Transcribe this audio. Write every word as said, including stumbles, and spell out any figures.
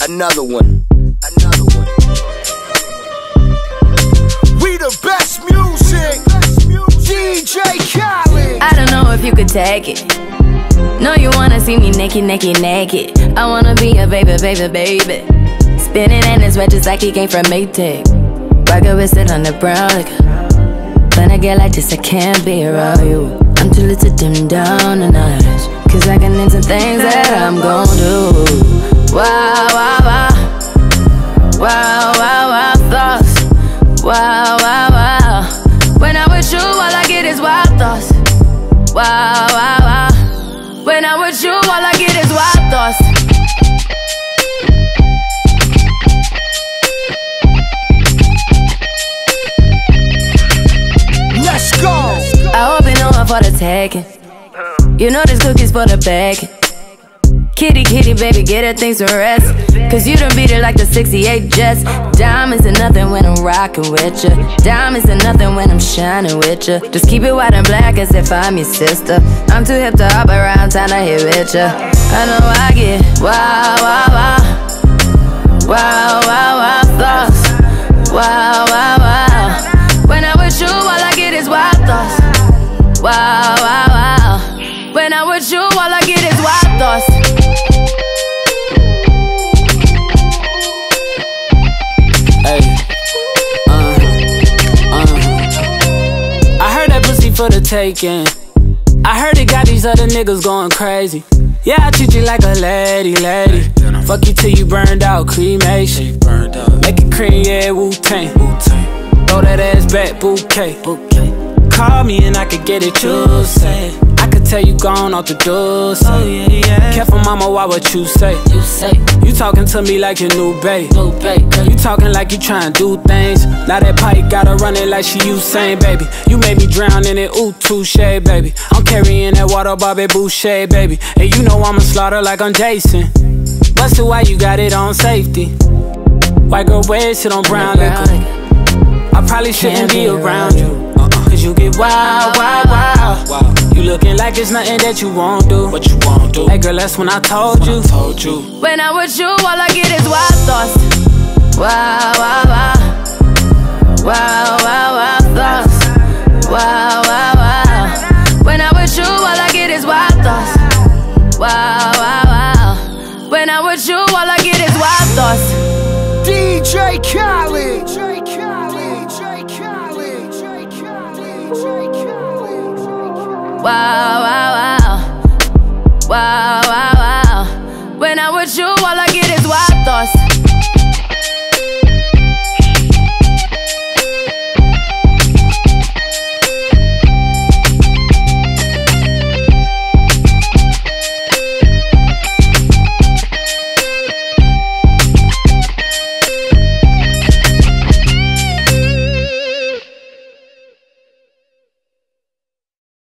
Another one. Another one. We the best music. D J Khaled. I don't know if you could take it. No, you wanna see me naked, naked, naked. I wanna be a baby, baby, baby. Spinning in his red just like he came from Maytag. Rocket with it on the brown liquor. When I get like this, I can't be around you. I'm too little to dim down the night, cause I can into things that I'm gon' do. Wow, wow, wow. Wow, wow, wow, thoughts. Wow, wow, wow. When I'm with you, all I get is wild thoughts. Wow, wow, wow. When I'm with you, all I get is wild thoughts. Let's go. I hope you know I'm for the taking. You know this cookie's for the bacon. Kitty, kitty, baby, get her things to rest. Cause you done beat it like the sixty-eight Jets. Diamonds are nothing when I'm rockin' with ya. Diamonds are nothing when I'm shining with ya. Just keep it white and black as if I'm your sister. I'm too hip to hop around town to hit with ya. I know I get wow, wow, wow. Wow, wow, wow, thoughts. Wow, wow, wow. When I'm with you, all I get is wild thoughts. Wow, wow, wow. When I'm with you, all I get is wild thoughts. Hey, uh, uh. I heard that pussy for the taking. I heard it got these other niggas going crazy. Yeah, I treat you like a lady, lady. Fuck you till you burned out, cremation. Make it cream, yeah, Wu-Tang. Throw that ass back, bouquet. Call me and I could get it, you say. I could tell you gone off the door, say. Oh, yeah, yeah. Careful, mama, why what you say? You say you talking to me like your new babe. New babe. You talking like you trying to do things. Now that pipe gotta run it like she Usain, baby. You made me drown in it, ooh, touche, baby. I'm carrying that water, Bobby Boucher, baby. And you know I'ma slaughter like I'm Jason. Busted, why you got it on safety? White girl wear shit on brown liquor. I probably shouldn't be around you. Cause you get wild, wild, wild. You looking like it's nothing that you won't do. What you won't do? Hey girl, that's when I told you. Told you. When I'm with you, all I get is wild thoughts. Wow, wow, wow. Wow, wow, wow, thoughts. Wow, wow, wow. When I'm with you, all I get is wild thoughts. Wow, wow, wow. When I'm with you, all I get is wild thoughts. D J Khaled. Wow, wow, wow. Wow, wow, wow. When I'm with you, all I get is wild thoughts.